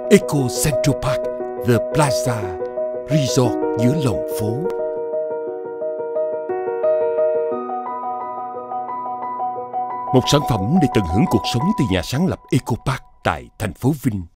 Eco Central Park, The Plaza Resort giữa lòng phố. Một sản phẩm để tận hưởng cuộc sống từ nhà sáng lập Eco Park tại thành phố Vinh.